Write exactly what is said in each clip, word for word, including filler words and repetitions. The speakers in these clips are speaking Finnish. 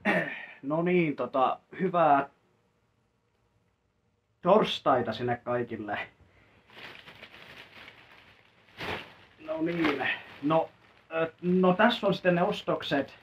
No niin, tota, hyvää torstaita sinne kaikille. No niin, no, no tässä on sitten ne ostokset.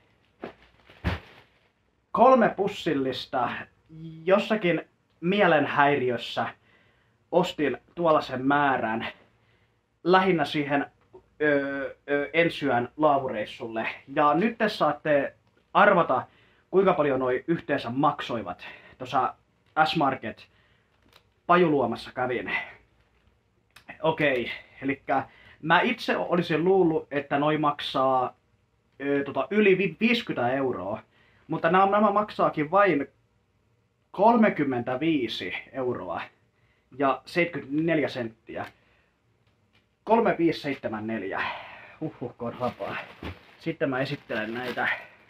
Kolme pussillista. Jossakin mielenhäiriössä ostin tuollaisen määrän. Lähinnä siihen öö, öö, ensyön laavureissulle. Ja nyt te saatte arvata, kuinka paljon noi yhteensä maksoivat. Tuossa S-Market Pajuluomassa kävin. Okei, eli mä itse olisin luullut, että noi maksaa ö, tota, yli viisikymmentä euroa. Mutta nämä, nämä maksaakin vain kolmekymmentäviisi euroa ja seitsemänkymmentäneljä senttiä. kolme viisi seitsemän neljä. Huhhuh, korhapaa. Sitten mä esittelen näitä.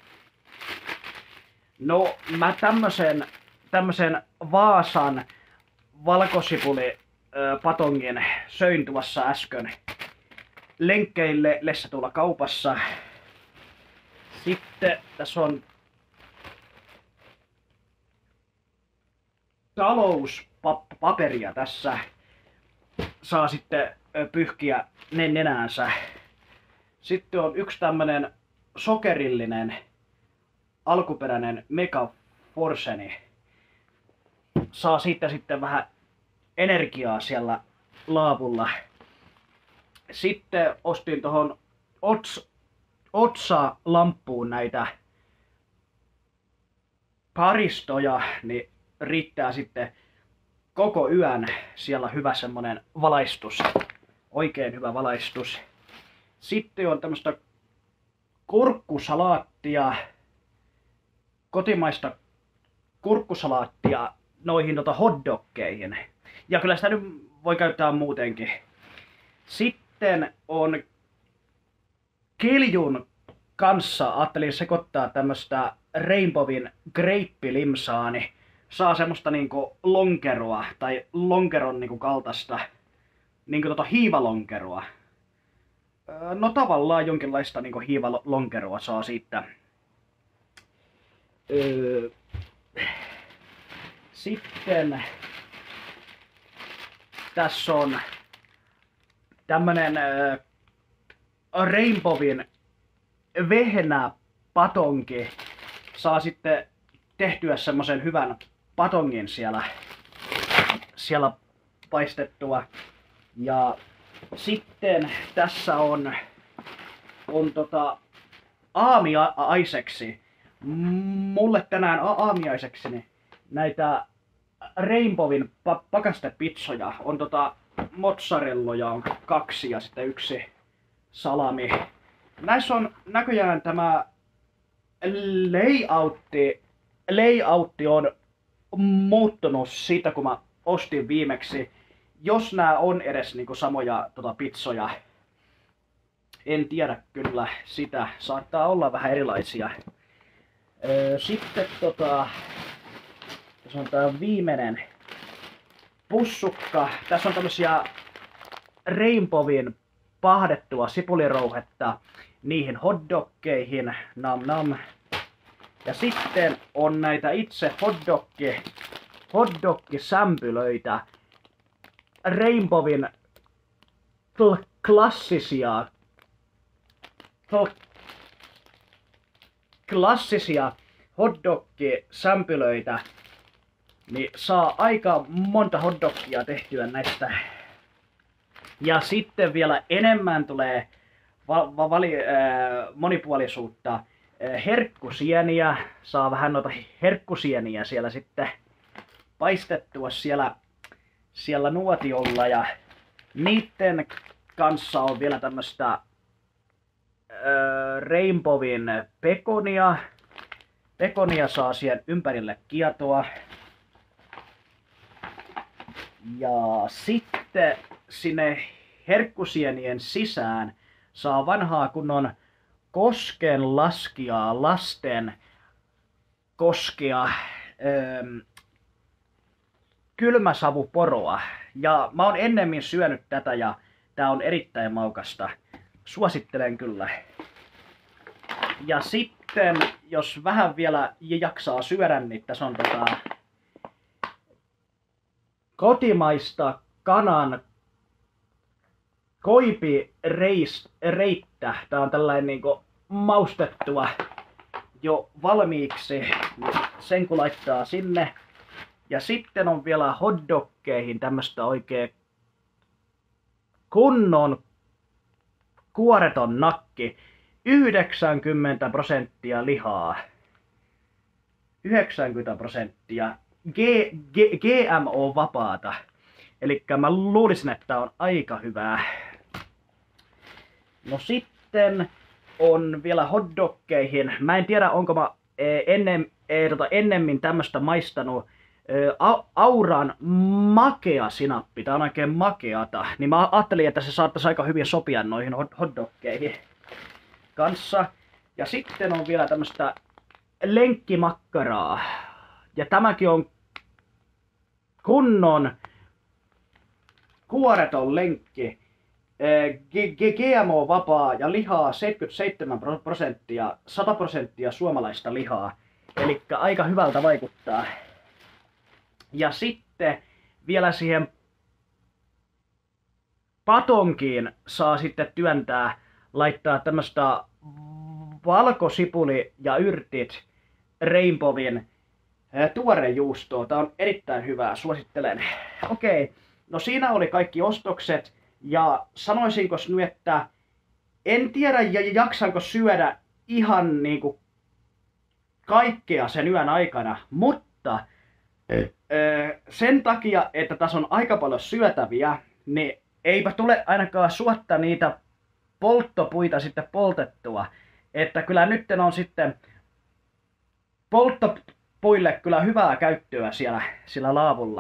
No, mä tämmösen, tämmösen Vaasan valkosipuli patongin söin tuossa äsken lenkkeille lessä tuolla kaupassa. Sitten tässä on talouspaperia tässä. Saa sitten pyyhkiä nenäänsä. Sitten on yksi tämmönen sokerillinen alkuperäinen Mega Forseni. Saa siitä sitten vähän energiaa siellä laavulla. Sitten ostin tohon ots, otsalamppuun näitä paristoja, niin riittää sitten koko yön siellä hyvä semmonen valaistus. Oikein hyvä valaistus. Sitten on tämmöstä kurkkusalaattia, kotimaista kurkkusalaattia noihin tota hotdoggeihin. Ja kyllä sitä nyt voi käyttää muutenkin. Sitten on kiljun kanssa ajattelin sekoittaa tämmöstä Rainbowin greippilimsaa, niin saa semmoista niinku lonkeroa tai lonkeron niinku kaltaista niinku tota hiivalonkeroa. No tavallaan jonkinlaista niinku hiivalonkeroa saa siitä. Öö, sitten tässä on tämmönen öö, Rainbowin vehnäpatonki. Saa sitten tehtyä semmosen hyvän patongin siellä, siellä paistettua. Ja sitten tässä on, on tota aamiaiseksi. Mulle tänään aamiaiseksi niin näitä Rainbowin pa pakastepizzoja. On tota mozzarelloja on kaksi ja sitten yksi salami. Näissä on näköjään tämä layoutti, layoutti on muuttunut siitä kun mä ostin viimeksi. Jos nämä on edes niinku samoja tota, pizzoja. En tiedä kyllä sitä. Saattaa olla vähän erilaisia. Öö, sitten tota, tässä on tää viimeinen pussukka. Tässä on tämmösiä Rainbowin pahdettua sipulirouhetta niihin hotdoggeihin. Nam nam. Ja sitten on näitä itse hotdoggi, hotdoggisämpylöitä. Rainbowin kl klassisia kl klassisia hotdoggisämpylöitä, niin saa aika monta hotdoggia tehtyä näistä. Ja sitten vielä enemmän tulee va va vali äh, monipuolisuutta. Äh, herkkusieniä, saa vähän noita herkkusieniä siellä sitten paistettua siellä siellä nuotiolla ja niitten kanssa on vielä tämmöstä äh, Rainbowin pekonia. Pekonia saa siihen ympärille kietoa. Ja sitten sinne herkkusienien sisään saa vanhaa kunnon kosken laskijaa, lasten koskea. Ähm, kylmäsavuporoa. Ja mä oon ennemmin syönyt tätä ja tää on erittäin maukasta. Suosittelen kyllä. Ja sitten, jos vähän vielä jaksaa syödä, niin tässä on tota kotimaista kanan koipireittä. Tää on tällainen niinku maustettua jo valmiiksi. Sen kun laittaa sinne. Ja sitten on vielä hotdoggeihin tämmöstä oikein kunnon kuoreton nakki. yhdeksänkymmentä prosenttia lihaa. yhdeksänkymmentä prosenttia G, G, G M O-vapaata. Elikkä mä luulisin, että on aika hyvää. No sitten on vielä hotdoggeihin. Mä en tiedä, onko mä ennen, tota, ennemmin tämmöstä maistanut Auran makea sinappi. Tää on oikein makeata. Niin mä ajattelin, että se saattaisi aika hyvin sopia noihin hotdoggeihin kanssa. Ja sitten on vielä tämmöstä lenkkimakkaraa. Ja tämäkin on kunnon kuoreton lenkki. G M O-vapaa ja lihaa seitsemänkymmentäseitsemän prosenttia, sata prosenttia suomalaista lihaa. Eli aika hyvältä vaikuttaa. Ja sitten vielä siihen patonkiin saa sitten työntää, laittaa tämmöstä valkosipuli ja yrtit Rainbowin tuorejuustoa. Tää on erittäin hyvää, suosittelen. Okei, no siinä oli kaikki ostokset. Ja sanoisinko nyt, että en tiedä jaksanko syödä ihan niinku kaikkea sen yön aikana, mutta Ei. sen takia, että tässä on aika paljon syötäviä, niin eipä tule ainakaan suotta niitä polttopuita sitten poltettua. Että kyllä nyt on sitten polttopuille kyllä hyvää käyttöä siellä, siellä laavulla.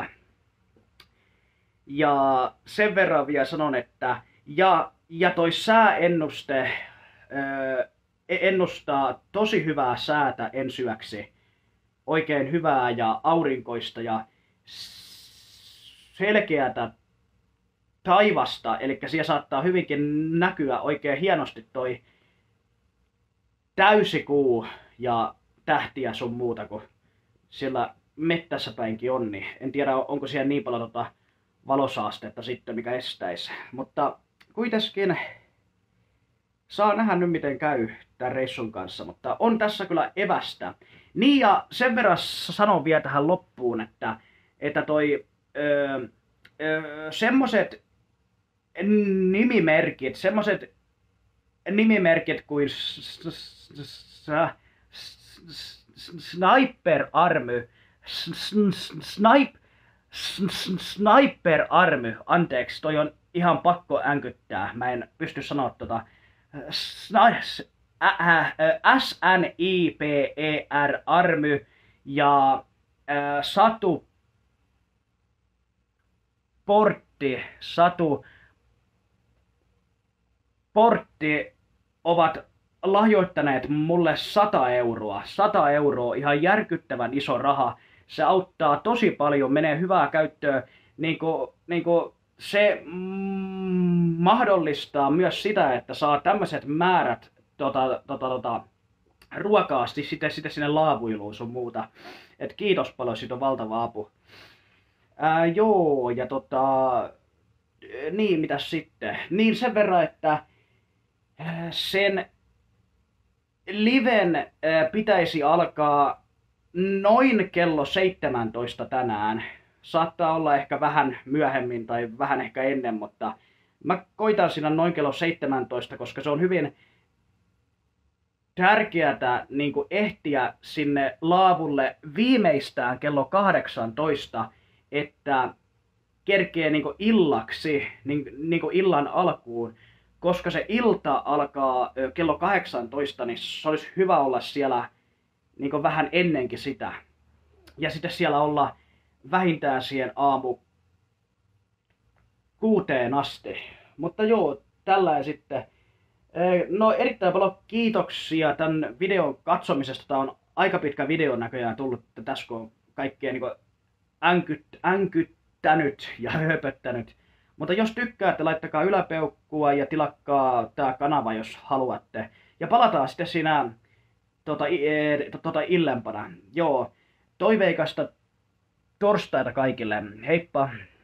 Ja sen verran vielä sanon, että ja, ja toi sääennuste öö, ennustaa tosi hyvää säätä ensi yöksi. Oikein hyvää ja aurinkoista ja selkeätä taivasta. Eli siellä saattaa hyvinkin näkyä oikein hienosti toi täysikuu ja tähtiä sun muuta, kun siellä mettässä päinkin on. Niin en tiedä, onko siellä niin paljon tota valosaastetta sitten, mikä estäisi. Mutta kuitenkin saa nähdä nyt miten käy tämän reissun kanssa, mutta on tässä kyllä evästä. Niin ja sen verran sanon vielä tähän loppuun, että, että toi öö, öö, semmoset nimimerkit, semmoset nimimerkit kuin Sniper Army, Snipe Sniper Army, anteeksi, toi on ihan pakko änkyttää, mä en pysty sanoa tota. S N I P E R Army ja äh, Satu Portti, Satu Portti ovat lahjoittaneet mulle sata euroa. sata euroa, ihan järkyttävän iso raha. Se auttaa tosi paljon, menee hyvää käyttöön. Niin kuin, niin kuin se mm, mahdollistaa myös sitä, että saa tämmöiset määrät tota, tota, tota, ruokaasti sitten, sitten sinne laavuiluun sun muuta. Et kiitos paljon, siitä on valtava apu. Ää, joo, ja tota... Niin, mitäs sitten? Niin sen verran, että sen liven pitäisi alkaa noin kello seitsemäntoista tänään. Saattaa olla ehkä vähän myöhemmin tai vähän ehkä ennen, mutta mä koitan siinä noin kello seitsemäntoista, koska se on hyvin tärkeää niin kuin ehtiä sinne laavulle viimeistään kello kahdeksantoista, että kerkee niin kuin illaksi, niin, niin kuin illan alkuun. Koska se ilta alkaa kello kahdeksantoista, niin se olisi hyvä olla siellä niin kuin vähän ennenkin sitä. Ja sitten siellä olla vähintään siihen aamu kuuteen asti. Mutta joo, tällä sitten. No erittäin paljon kiitoksia tämän videon katsomisesta. Tämä on aika pitkä video näköjään tullut tässä, kun on kaikkea niin kuin änkyt, änkyttänyt ja höpöttänyt. Mutta jos tykkäätte, laittakaa yläpeukkua ja tilakkaa tää kanava, jos haluatte. Ja palataan sitten siinä tota, e, tota illempana. Joo, toiveikasta torstaita kaikille. Heippa!